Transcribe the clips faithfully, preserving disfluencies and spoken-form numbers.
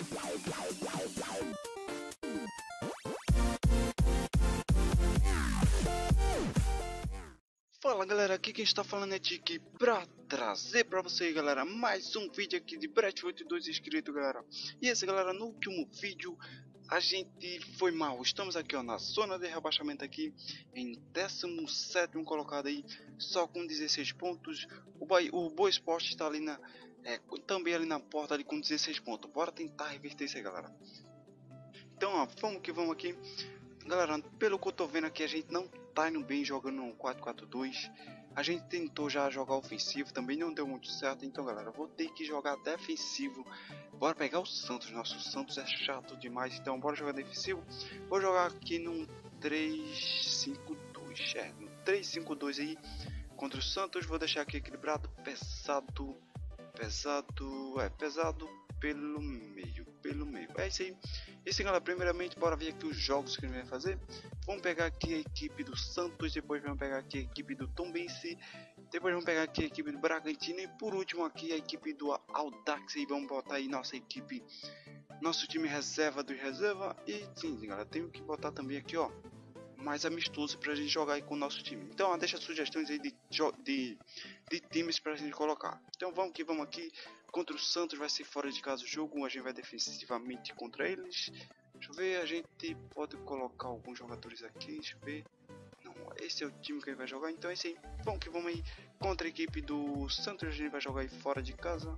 Fala galera, aqui quem está falando é Tiki pra trazer pra vocês, galera, mais um vídeo aqui de Brett oitenta e dois inscritos, galera. E esse, galera, no último vídeo a gente foi mal. Estamos aqui, ó, na zona de rebaixamento aqui, em décimo sétimo colocado aí, só com dezesseis pontos. O, Bahia, o Boa Esporte está ali na, é, também ali na porta ali com dezesseis pontos. Bora tentar reverter isso aí, galera. Então, ó, vamos que vamos aqui. Galera, pelo que eu tô vendo aqui, a gente não tá indo bem jogando no quatro quatro dois. A gente tentou já jogar ofensivo, também não deu muito certo. Então, galera, eu vou ter que jogar defensivo. Bora pegar o Santos. Nosso Santos é chato demais. Então, bora jogar defensivo. Vou jogar aqui num três cinco dois. É, no três cinco dois aí contra o Santos. Vou deixar aqui equilibrado. Pesado. Pesado. É, pesado pelo meio. Pelo meio. É isso aí. Esse, galera, primeiramente, bora ver aqui os jogos que ele vai fazer. Vamos pegar aqui a equipe do Santos, depois vamos pegar aqui a equipe do Tombense, depois vamos pegar aqui a equipe do Bragantino e por último aqui a equipe do Audax. E vamos botar aí nossa equipe, nosso time reserva do reserva. E sim, galera, tenho que botar também aqui, ó, mais amistoso pra gente jogar aí com o nosso time. Então, ó, deixa sugestões aí de, de, de times pra gente colocar. Então vamos que vamos aqui. Contra o Santos vai ser fora de casa o jogo, a gente vai defensivamente contra eles. Deixa eu ver, a gente pode colocar alguns jogadores aqui, deixa eu ver. Não, esse é o time que ele vai jogar, então é esse aí. Vamos que vamos aí contra a equipe do Santos, a gente vai jogar aí fora de casa.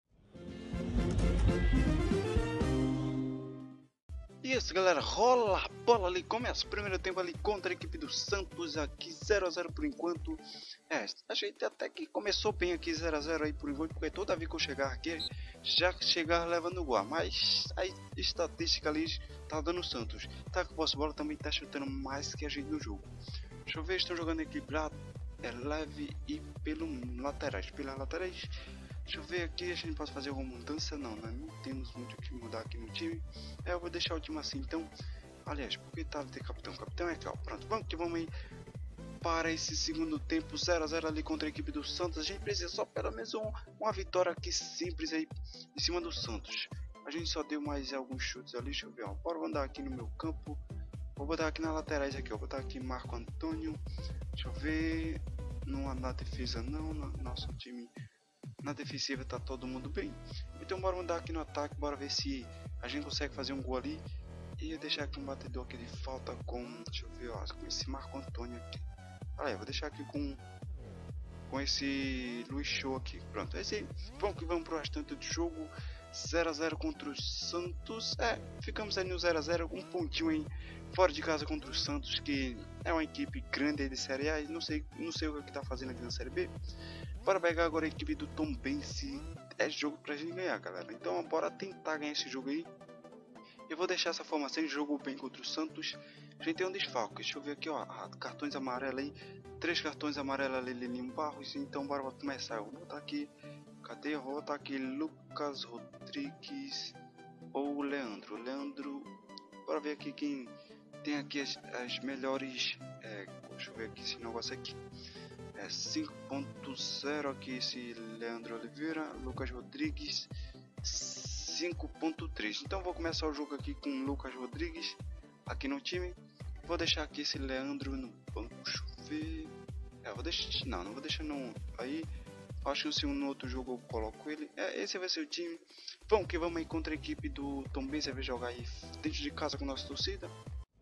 Isso, galera, rola a bola ali, começa o primeiro tempo ali contra a equipe do Santos aqui, zero a zero por enquanto. É, a gente até que começou bem aqui zero a zero aí por enquanto, porque toda vez que eu chegar aqui, já chegar levando gol, mas a estatística ali tá dando Santos. Tá com a posse de bola também tá chutando mais que a gente no jogo. Deixa eu ver, estão jogando equilibrado, é leve e pelo laterais, pelas laterais. Deixa eu ver aqui, a gente pode fazer alguma mudança? Não, né? Não temos muito o que mudar aqui no time. É, eu vou deixar o time assim, então. Aliás, por que tá de capitão? Capitão é aqui, ó. Pronto, vamos que vamos aí para esse segundo tempo, zero a zero ali contra a equipe do Santos. A gente precisa só pelo menos um, uma vitória aqui simples aí em cima do Santos. A gente só deu mais alguns chutes ali, deixa eu ver, ó. Bora andar aqui no meu campo. Vou botar aqui nas laterais aqui, ó. Vou botar aqui Marco Antônio. Deixa eu ver. Não na defesa não, no nosso time. Na defensiva tá todo mundo bem. Então bora mandar aqui no ataque, bora ver se a gente consegue fazer um gol ali. E deixar aqui um batedor aqui de falta com, deixa eu ver, ó, com esse Marco Antônio aqui. Ah, é, vou deixar aqui com com esse Luiz Show aqui. Pronto, é esse aí. Vamos que vamos pro restante do jogo. zero a zero contra o Santos. É, ficamos aí no zero a zero, um pontinho aí fora de casa contra o Santos, que é uma equipe grande aí de Série A. Não sei, não sei o que tá fazendo aqui na Série B. Bora pegar agora a equipe do Tombense. É jogo pra gente ganhar, galera. Então bora tentar ganhar esse jogo aí. Eu vou deixar essa formação de jogo bem contra o Santos. A gente tem um desfalque. Deixa eu ver aqui, ó. Ah, cartões amarelos aí. Três cartões amarelos ali, Lelinho Barros. Então bora começar. Eu vou botar aqui. Cadê? Eu vou botar aqui Lucas Rodrigues ou Leandro. Leandro. Bora ver aqui quem tem aqui as, as melhores. É, deixa eu ver aqui esse negócio aqui. É cinco ponto zero aqui esse Leandro Oliveira, Lucas Rodrigues cinco ponto três. Então vou começar o jogo aqui com Lucas Rodrigues aqui no time. Vou deixar aqui esse Leandro no banco, deixa eu ver. É, vou deixar, não, não vou deixar no aí. Acho que se no outro jogo eu coloco ele. É, esse vai ser o time. Vamos que vamos aí contra a equipe do Tombense, vai jogar aí dentro de casa com a nossa torcida.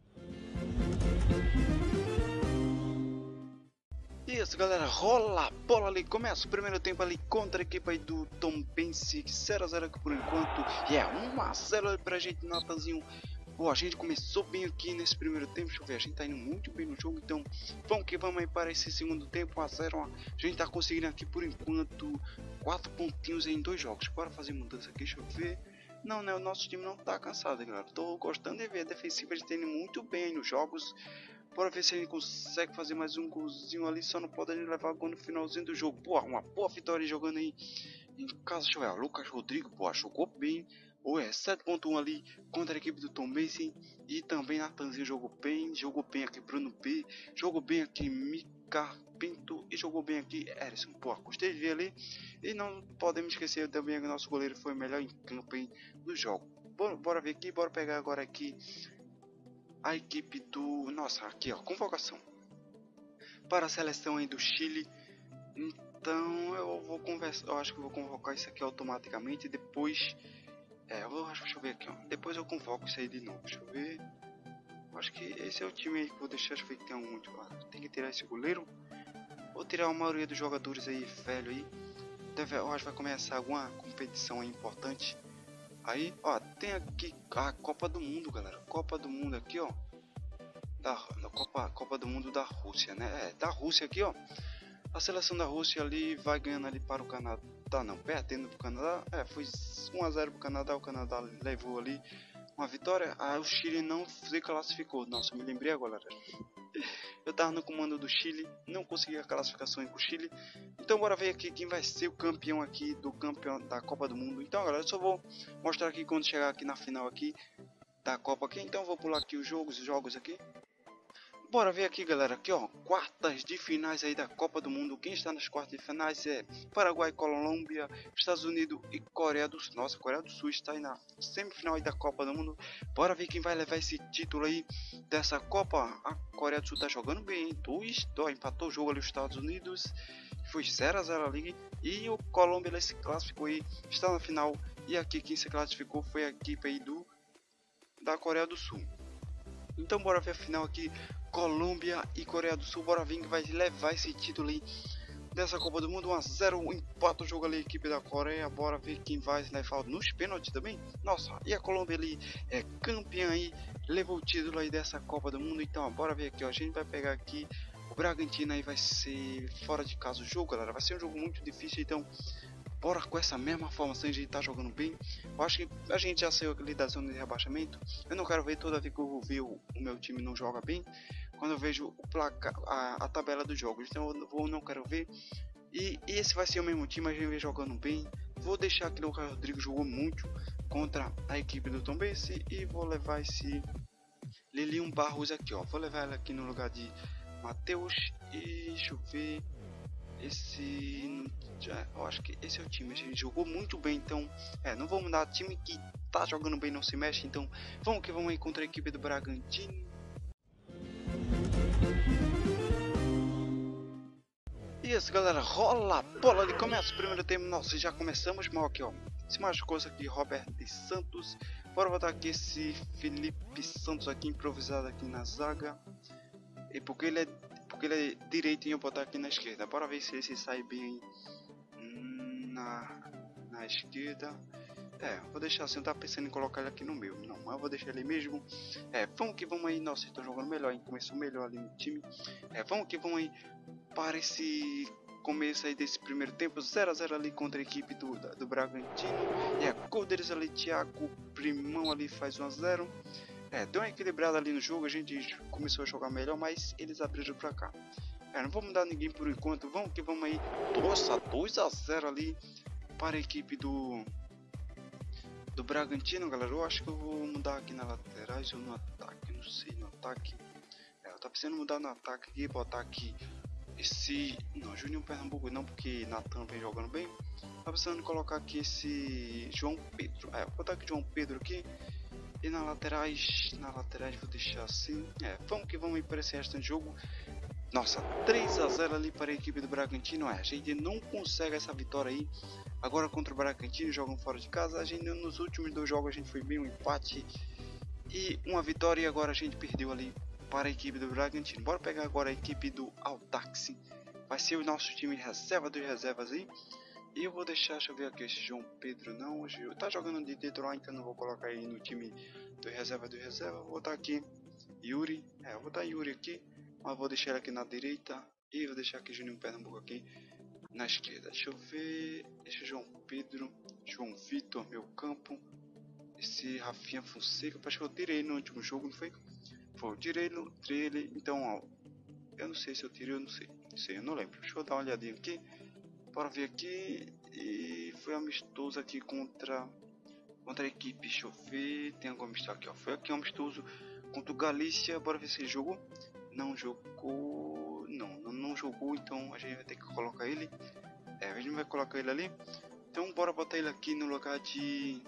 Isso, galera, rola a bola ali, começa o primeiro tempo ali contra a equipe aí do Tombense, zero a zero aqui por enquanto, e é um a zero pra gente, Natanzinho. Pô, a gente começou bem aqui nesse primeiro tempo, deixa eu ver, a gente tá indo muito bem no jogo, então vamos que vamos aí para esse segundo tempo, um a zero, a gente tá conseguindo aqui por enquanto quatro pontinhos em dois jogos. Bora fazer mudança aqui, deixa eu ver. Não, né, o nosso time não tá cansado, galera, tô gostando de ver a defensiva, a gente tá indo muito bem aí nos jogos. Bora ver se a gente consegue fazer mais um golzinho ali. Só não pode levar gol no finalzinho do jogo. Pô, uma boa vitória jogando aí em casa. Deixa eu ver, Lucas Rodrigo, pô, jogou bem. Ou é, sete ponto um ali contra a equipe do Tombense. E também Natanzinho jogou bem. Jogou bem aqui Bruno B. Jogou bem aqui Mika Pinto. E jogou bem aqui Erison. Pô, gostei de ver ali. E não podemos esquecer também que o nosso goleiro foi o melhor em campo aí no jogo. bora, bora ver aqui, bora pegar agora aqui a equipe do... Nossa, aqui ó, convocação para a seleção aí do Chile. Então eu vou conversar, eu acho que eu vou convocar isso aqui automaticamente e depois... É, eu vou, deixa eu ver aqui ó, depois eu convoco isso aí de novo, deixa eu ver. Acho que esse é o time aí que eu vou deixar, deixa eu ver que tem algum muito claro. Tem que tirar esse goleiro. Vou tirar a maioria dos jogadores aí, velho aí. Deve, eu acho que vai começar alguma competição aí importante. Aí, ó, tem aqui a Copa do Mundo, galera. Copa do Mundo aqui, ó. Da, da Copa, Copa do Mundo da Rússia, né? É, da Rússia aqui, ó. A seleção da Rússia ali vai ganhando ali para o Canadá. Tá, não, perdendo pro Canadá. É, foi um a zero pro Canadá. O Canadá levou ali uma vitória. Ah, o Chile não se classificou. Nossa, me lembrei agora, galera. Eu tava no comando do Chile, não consegui a classificação com o Chile. Então bora ver aqui quem vai ser o campeão aqui do campeão da Copa do Mundo. Então galera, eu só vou mostrar aqui quando chegar aqui na final aqui da Copa aqui. Então vou pular aqui os jogos, os jogos aqui. Bora ver aqui, galera, aqui ó, quartas de finais aí da Copa do Mundo. Quem está nas quartas de finais é Paraguai, Colômbia, Estados Unidos e Coreia do Sul. Nossa, Coreia do Sul está aí na semifinal aí da Copa do Mundo. Bora ver quem vai levar esse título aí dessa Copa. A Coreia do Sul tá jogando bem, dois, dois, empatou o jogo ali os Estados Unidos. Foi zero a zero ali. E o Colômbia ele se classificou aí, está na final. E aqui quem se classificou foi a equipe aí do da Coreia do Sul. Então bora ver a final aqui, Colômbia e Coreia do Sul. Bora ver que vai levar esse título aí dessa Copa do Mundo. um a zero, empata o jogo ali a equipe da Coreia. Bora ver quem vai levar nos pênaltis também. Nossa, e a Colômbia ali é campeã aí, levou o título aí dessa Copa do Mundo. Então ó, bora ver aqui ó, a gente vai pegar aqui o Bragantino aí, vai ser fora de casa o jogo, galera. Vai ser um jogo muito difícil, então bora com essa mesma formação, a gente tá jogando bem. Eu acho que a gente já saiu ali da zona de rebaixamento. Eu não quero ver toda vez que eu vou ver o, o meu time não joga bem, quando eu vejo o placar, a, a tabela dos jogos. Então eu vou, não quero ver. E, e esse vai ser o mesmo time, a gente vem jogando bem. Vou deixar que o Lucas Rodrigues jogou muito contra a equipe do Tombense. E vou levar esse Lilian Barros aqui, ó. Vou levar ela aqui no lugar de Matheus. E deixa eu ver. Esse, já, eu acho que esse é o time, a gente jogou muito bem, então, é, não vamos mudar, time que tá jogando bem não se mexe, então, vamos que vamos aí contra a equipe do Bragantino. E isso, galera, rola a bola ali, começa o primeiro tempo, nossa, já começamos mal aqui, ó, se machucou isso aqui, Roberto de Santos, bora botar aqui esse Felipe Santos aqui, improvisado aqui na zaga, e porque ele é porque ele é direito e eu botar aqui na esquerda. Bora ver se ele se sai bem na, na esquerda. É, vou deixar assim, eu tava pensando em colocar ele aqui no meio. Não, mas eu vou deixar ele mesmo. É, vamos que vamos aí. Nossa, estou jogando melhor, hein? Começou melhor ali no time. É, vamos que vamos aí para esse começo aí desse primeiro tempo. zero a zero ali contra a equipe do, do Bragantino. E a gol deles ali, Thiago Primão ali faz um a zero. É, deu uma equilibrada ali no jogo, a gente começou a jogar melhor, mas eles abriram pra cá. É, não vamos dar ninguém por enquanto, vamos que vamos aí. Nossa, dois a zero ali para a equipe do do Bragantino, galera. Eu acho que eu vou mudar aqui na laterais ou no ataque, não sei, no ataque. É, eu tô precisando mudar no ataque aqui, botar aqui esse... Não, Juninho Pernambuco não, porque Natan vem jogando bem. Tá precisando colocar aqui esse João Pedro. É, vou botar aqui João Pedro aqui. E na laterais, na laterais vou deixar assim. É, vamos que vamos ir para esse resto de jogo. Nossa, três a zero ali para a equipe do Bragantino. É, a gente não consegue essa vitória aí. Agora contra o Bragantino, jogam fora de casa. A gente nos últimos dois jogos a gente foi bem um empate e uma vitória. E agora a gente perdeu ali para a equipe do Bragantino. Bora pegar agora a equipe do Audax. Vai ser o nosso time reserva dos reservas aí. E eu vou deixar, deixa eu ver aqui, esse João Pedro não, hoje tá jogando de titular, então não vou colocar ele no time do reserva do reserva. Vou botar aqui Yuri, é, vou botar Yuri aqui, mas vou deixar ele aqui na direita e vou deixar aqui Juninho Pernambuco aqui na esquerda. Deixa eu ver, esse João Pedro, João Vitor, meu campo, esse Rafinha Fonseca, acho que eu tirei no último jogo, não foi? Foi, eu tirei, no, tirei ele, então ó, eu não sei se eu tirei, eu não sei, não sei, eu não lembro, deixa eu dar uma olhadinha aqui. Bora ver aqui, e foi amistoso aqui contra, contra a equipe, deixa eu ver, tem algum amistoso aqui, ó, foi aqui um amistoso contra o Galícia, bora ver se ele jogou, não jogou, não, não, não jogou, então a gente vai ter que colocar ele, é, a gente vai colocar ele ali, então bora botar ele aqui no lugar de,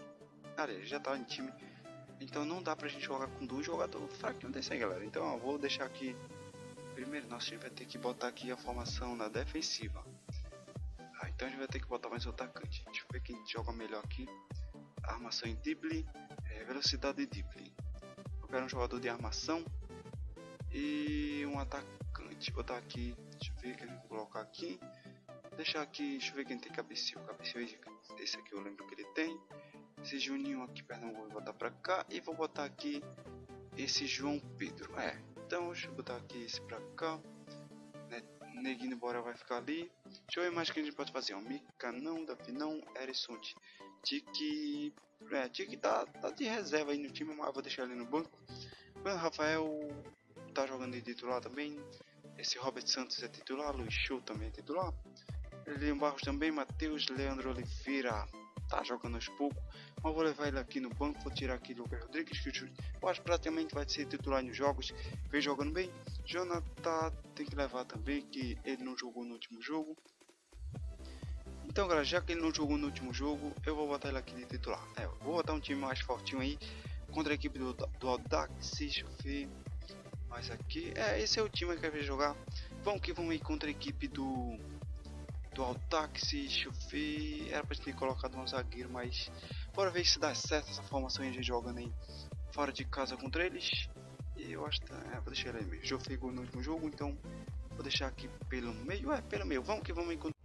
Aliás, já tá em time. Então não dá pra gente jogar com dois jogadores fraquinhos desse aí, galera. Então eu vou deixar aqui. Primeiro, nossa, a gente vai ter que botar aqui a formação na defensiva. Ah, então a gente vai ter que botar mais um atacante. Deixa eu ver quem joga melhor aqui. Armação em drible, é, velocidade de drible. Eu quero um jogador de armação e um atacante. Vou botar aqui, deixa eu ver quem eu vou colocar aqui. Deixar aqui, deixa eu ver quem tem cabeceio. Cabeceio esse aqui eu lembro que ele tem. Esse Juninho aqui, perdão, vou botar pra cá. E vou botar aqui esse João Pedro. É, então deixa eu botar aqui esse pra cá. Né? Neguinho Bora vai ficar ali. Deixa eu ver mais o que a gente pode fazer. Ó, Mica não, Davi não, Erisson. Tiki. É, Tiki tá, tá de reserva aí no time, mas vou deixar ele no banco. O Rafael tá jogando de titular também. Esse Robert Santos é titular. Luiz Show também é titular. Leandro Barros também. Matheus Leandro Oliveira tá jogando aos poucos. Mas vou levar ele aqui no banco. Vou tirar aqui o Lucas Rodrigues, que eu acho que praticamente vai ser titular nos jogos. Vem jogando bem. Jonathan tem que levar também, que ele não jogou no último jogo. Então, galera, já que ele não jogou no último jogo, eu vou botar ele aqui de titular. É, eu vou botar um time mais fortinho aí contra a equipe do, do Audax. Deixa eu ver mais aqui. É, esse é o time que eu quero jogar. Vamos que vamos aí contra a equipe do do Audax. Deixa eu ver. Era pra gente ter colocado um zagueiro, mas bora ver se dá certo essa formação. A gente jogando aí fora de casa contra eles. E eu acho que é, vou deixar ele aí mesmo. Já fez gol no último jogo, então vou deixar aqui pelo meio. É, pelo meio. Vamos que vamos aí contra.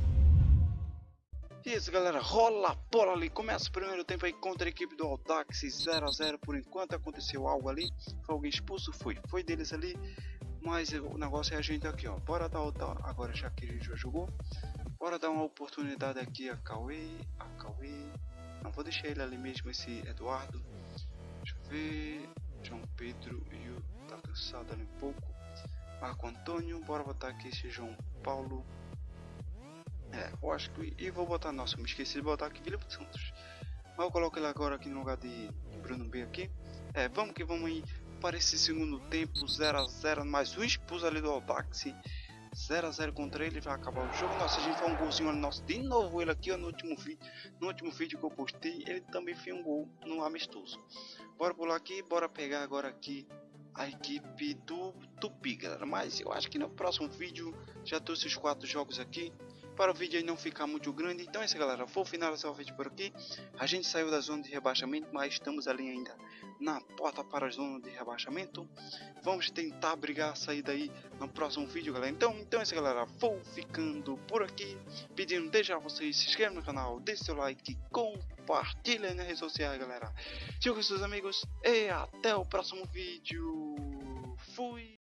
Isso, galera, rola a bola ali. Começa o primeiro tempo aí contra a equipe do Audax, zero a zero por enquanto. Aconteceu algo ali, foi alguém expulso, foi, foi deles ali. Mas o negócio é a gente aqui, ó. Bora dar outra, agora já que a gente já jogou. Bora dar uma oportunidade aqui a Cauê, a Cauê. Não, vou deixar ele ali mesmo, esse Eduardo. Deixa eu ver, João Pedro e o tá cansado ali um pouco. Marco Antônio, bora botar aqui esse João Paulo. É, eu acho que. E vou botar. Nossa, me esqueci de botar aqui Filipe Santos. Mas eu coloco ele agora aqui no lugar de Bruno B aqui. É, vamos que vamos aí para esse segundo tempo. zero a zero. Mais um expulso ali do Audax. zero a zero contra ele. Vai acabar o jogo. Nossa, a gente faz um golzinho ali. Nossa, de novo ele aqui ó, no último vídeo. No último vídeo que eu postei. Ele também fez um gol no amistoso. Bora pular aqui. Bora pegar agora aqui a equipe do Tupi, galera. Mas eu acho que no próximo vídeo já trouxe os quatro jogos aqui. Para o vídeo aí não ficar muito grande. Então é isso, galera, vou finalizar o vídeo por aqui. A gente saiu da zona de rebaixamento, mas estamos ali ainda na porta para a zona de rebaixamento. Vamos tentar brigar a sair daí no próximo vídeo, galera. Então, então é isso, galera, vou ficando por aqui, pedindo desde já vocês se inscrevam no canal, deixe seu like, compartilhem nas redes sociais, galera. Siga com seus amigos e até o próximo vídeo. Fui!